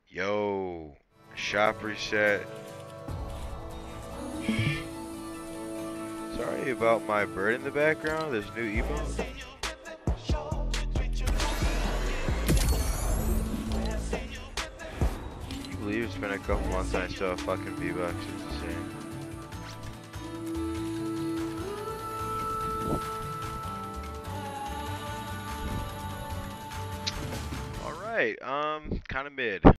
Yo, shop reset. Sorry about my bird in the background. There's new emote. Can you believe it's been a couple months and I still have fucking V-Bucks? It's insane. Alright, kinda mid.